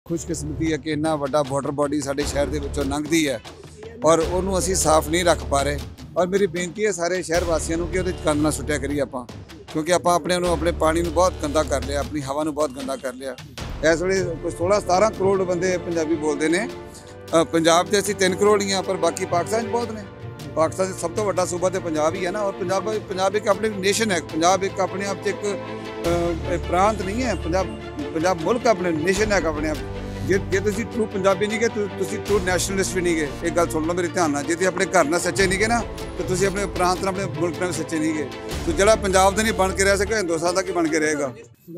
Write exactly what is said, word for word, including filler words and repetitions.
खुशकिस्मती है कि इन्ना वड्डा बॉर्डर बॉडी साडे शहर दे विचों लंघदी है और उन्होंने असीं साफ नहीं रख पा रहे। और मेरी बेनती है सारे शहर वासियों को कि उहदे च गंद ना सुट्टिया करिए आपां, क्योंकि आपां अपने नूं अपने पानी नूं बहुत गंदा कर लिया, अपनी हवा नूं बहुत गंदा कर लिया। इस वेले कोई सोलह सतारह करोड़ बंदे पंजाबी बोलते हैं। पंजाब से असीं तीन करोड़ ही हाँ, पर बाकी पाकिस्तान च बहुत ने। पाकिस्तान से सब तो वड्डा सूबा तो पंजाब ही है ना। और पंजाब पंजाब एक अपनी नेशन है, पंजाब एक अपने आप च एक प्रांत नहीं है। पंजाब पंजाब मुल्क अपने नेशन है अपने आप। जे जे तुसीं ट्रू पंजाबी नहीं गए तो तुसीं ट्रू नैशनलिस्ट भी नहीं गए। एक गल सुन लो मेरे ध्यान नाल, जे तुसीं अपने घर नाल सच्चे नहीं गए ना तो तुसीं अपने प्रांत नाल अपने मुल्क नाल सच्चे नहीं गए। तो जिहड़ा पंजाब दा नहीं बन के रह सकेगा हिंदुस्तान दा की बन के रहेगा।